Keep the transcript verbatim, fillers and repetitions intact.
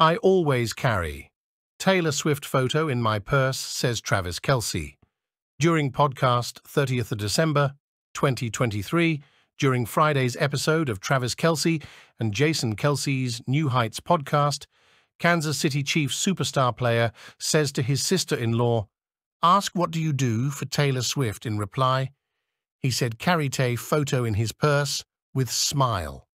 I always carry Taylor Swift photo in my purse, says Travis Kelce. During podcast thirtieth of December, twenty twenty-three, during Friday's episode of Travis Kelce and Jason Kelce's New Heights podcast, Kansas City Chiefs superstar player says to his sister-in-law, "Ask what do you do for Taylor Swift." In reply, he said carry Tay photo in his purse with smile.